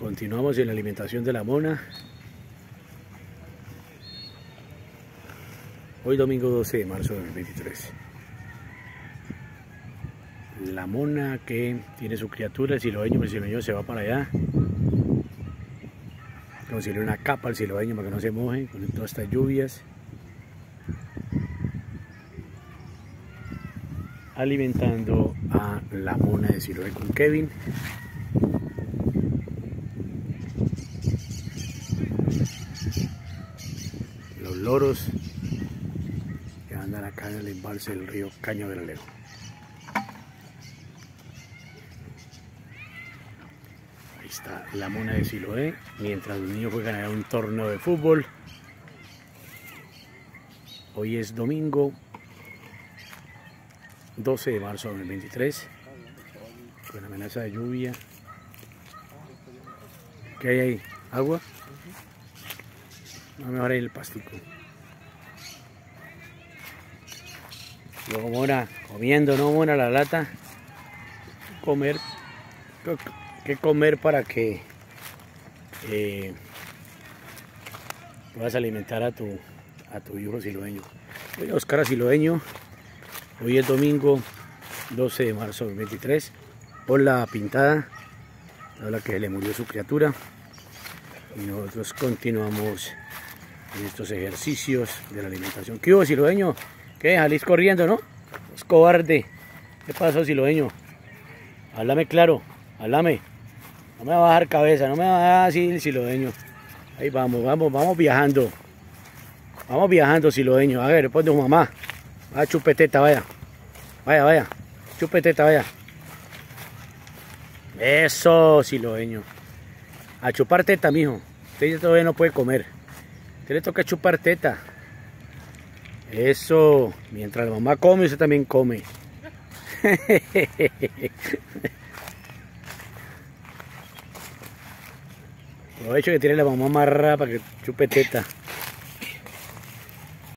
Continuamos en la alimentación de la mona. Hoy domingo 12 de marzo de 2023. La mona que tiene su criatura, el siloeño se va para allá. Conseguirle una capa al siloeño para que no se moje con todas estas lluvias. Alimentando a la mona de Siloé con Kevin. Los loros que andan acá en el embalse del río Cañaveral. Ahí está la mona de Siloé, mientras los niños juegan a un torneo de fútbol. Hoy es domingo 12 de marzo de 2023, con amenaza de lluvia. ¿Qué hay ahí? ¿Agua? No, mejor ahí el pastico. Luego mona comiendo, no mona la lata. Comer, que comer para que puedas alimentar a tu hijo siloeño. Voy a buscar a siloeño. Hoy es domingo 12 de marzo de 2023. Por la pintada, a la que se le murió su criatura. Y nosotros continuamos en estos ejercicios de la alimentación. ¿Qué hubo, siloeño? ¿Qué? Salís corriendo, ¿no? Es cobarde. ¿Qué pasó, siloeño? Háblame claro, háblame. No me va a bajar cabeza, no me va a dar así el siloeño. Ahí vamos viajando. Vamos viajando, siloeño. A ver, después de su mamá. Vaya, chupeteta, vaya. Vaya. Chupeteta, vaya. Eso, siloeño. A chupar teta, mijo. Usted todavía no puede comer. Usted le toca chupar teta. Eso. Mientras la mamá come, usted también come. Aprovecho que tiene la mamá amarrada para que chupe teta.